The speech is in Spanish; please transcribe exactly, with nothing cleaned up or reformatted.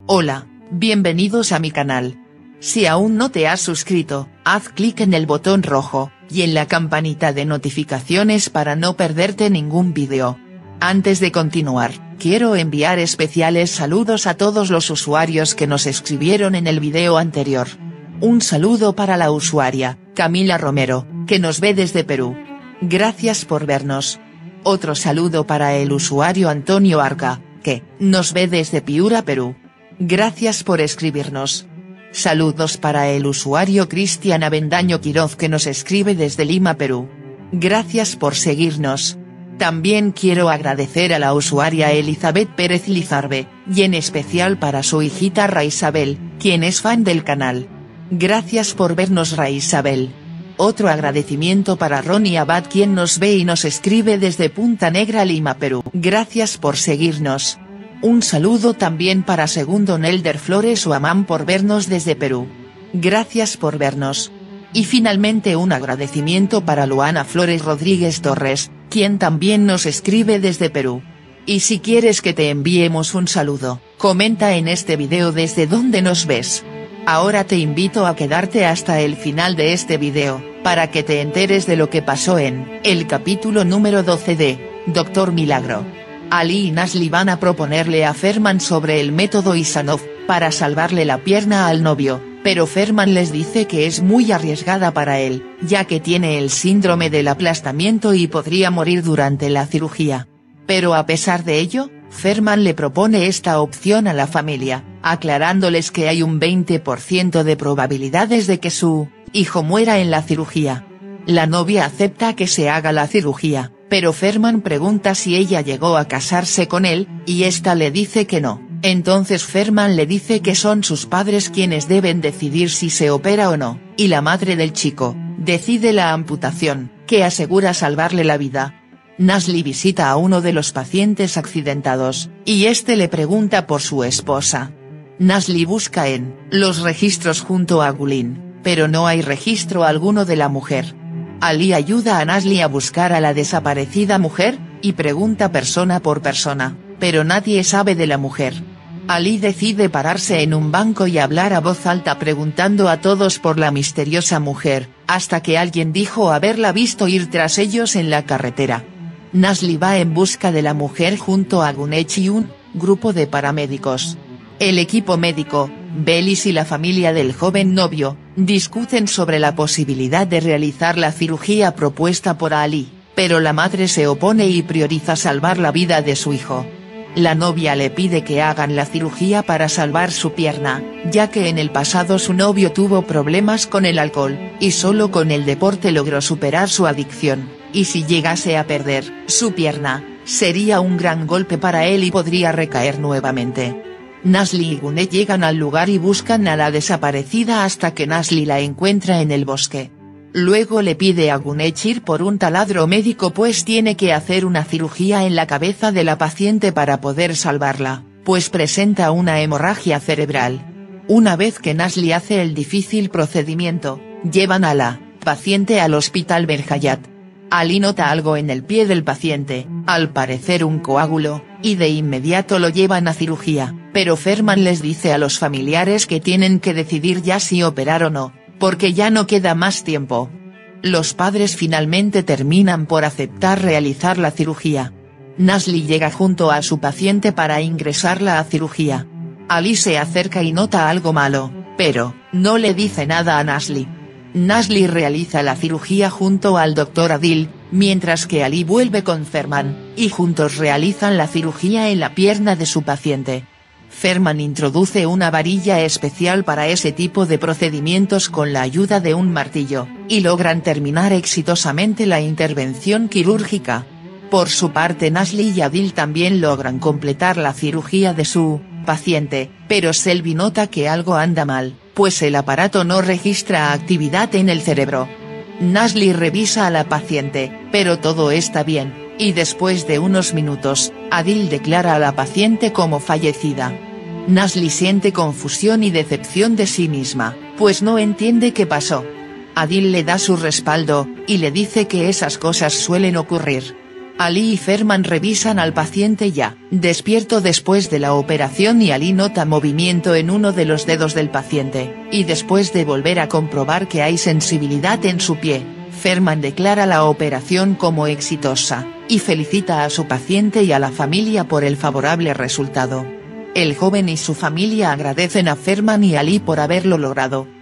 Hola, bienvenidos a mi canal. Si aún no te has suscrito, haz clic en el botón rojo, y en la campanita de notificaciones para no perderte ningún vídeo. Antes de continuar, quiero enviar especiales saludos a todos los usuarios que nos escribieron en el video anterior. Un saludo para la usuaria, Camila Romero, que nos ve desde Perú. Gracias por vernos. Otro saludo para el usuario Antonio Arca, que nos ve desde Piura, Perú. Gracias por escribirnos. Saludos para el usuario Cristian Avendaño Quiroz que nos escribe desde Lima, Perú. Gracias por seguirnos. También quiero agradecer a la usuaria Elizabeth Pérez Lizarbe, y en especial para su hijita Raisabel, quien es fan del canal. Gracias por vernos, Raisabel. Otro agradecimiento para Ronnie Abad, quien nos ve y nos escribe desde Punta Negra, Lima, Perú. Gracias por seguirnos. Un saludo también para Segundo Nelder Flores Huamán por vernos desde Perú. Gracias por vernos. Y finalmente un agradecimiento para Luana Flores Rodríguez Torres, quien también nos escribe desde Perú. Y si quieres que te enviemos un saludo, comenta en este video desde dónde nos ves. Ahora te invito a quedarte hasta el final de este video, para que te enteres de lo que pasó en el capítulo número doce de Doctor Milagro. Ali y Nasli van a proponerle a Ferman sobre el método Isanov, para salvarle la pierna al novio, pero Ferman les dice que es muy arriesgada para él, ya que tiene el síndrome del aplastamiento y podría morir durante la cirugía. Pero a pesar de ello, Ferman le propone esta opción a la familia, aclarándoles que hay un veinte por ciento de probabilidades de que su hijo muera en la cirugía. La novia acepta que se haga la cirugía, pero Ferman pregunta si ella llegó a casarse con él, y esta le dice que no. Entonces Ferman le dice que son sus padres quienes deben decidir si se opera o no, y la madre del chico decide la amputación, que asegura salvarle la vida. Nasli visita a uno de los pacientes accidentados, y este le pregunta por su esposa. Nasli busca en los registros junto a Gulin, pero no hay registro alguno de la mujer. Ali ayuda a Nasli a buscar a la desaparecida mujer, y pregunta persona por persona, pero nadie sabe de la mujer. Ali decide pararse en un banco y hablar a voz alta preguntando a todos por la misteriosa mujer, hasta que alguien dijo haberla visto ir tras ellos en la carretera. Nasli va en busca de la mujer junto a Gunech y un grupo de paramédicos. El equipo médico, Belis y la familia del joven novio, discuten sobre la posibilidad de realizar la cirugía propuesta por Ali, pero la madre se opone y prioriza salvar la vida de su hijo. La novia le pide que hagan la cirugía para salvar su pierna, ya que en el pasado su novio tuvo problemas con el alcohol, y solo con el deporte logró superar su adicción, y si llegase a perder su pierna, sería un gran golpe para él y podría recaer nuevamente. Nasli y Gunech llegan al lugar y buscan a la desaparecida hasta que Nasli la encuentra en el bosque. Luego le pide a Gunech ir por un taladro médico pues tiene que hacer una cirugía en la cabeza de la paciente para poder salvarla, pues presenta una hemorragia cerebral. Una vez que Nasli hace el difícil procedimiento, llevan a la paciente al hospital Berhayat. Ali nota algo en el pie del paciente, al parecer un coágulo, y de inmediato lo llevan a cirugía, pero Ferman les dice a los familiares que tienen que decidir ya si operar o no, porque ya no queda más tiempo. Los padres finalmente terminan por aceptar realizar la cirugía. Nasli llega junto a su paciente para ingresarla a cirugía. Ali se acerca y nota algo malo, pero no le dice nada a Nasli. Nasli realiza la cirugía junto al doctor Adil, mientras que Ali vuelve con Ferman, y juntos realizan la cirugía en la pierna de su paciente. Ferman introduce una varilla especial para ese tipo de procedimientos con la ayuda de un martillo, y logran terminar exitosamente la intervención quirúrgica. Por su parte Nasli y Adil también logran completar la cirugía de su paciente, pero Selvi nota que algo anda mal, pues el aparato no registra actividad en el cerebro. Nasli revisa a la paciente, pero todo está bien, y después de unos minutos, Adil declara a la paciente como fallecida. Nasli siente confusión y decepción de sí misma, pues no entiende qué pasó. Adil le da su respaldo, y le dice que esas cosas suelen ocurrir. Ali y Ferman revisan al paciente ya despierto después de la operación y Ali nota movimiento en uno de los dedos del paciente, y después de volver a comprobar que hay sensibilidad en su pie, Ferman declara la operación como exitosa, y felicita a su paciente y a la familia por el favorable resultado. El joven y su familia agradecen a Ferman y Ali por haberlo logrado.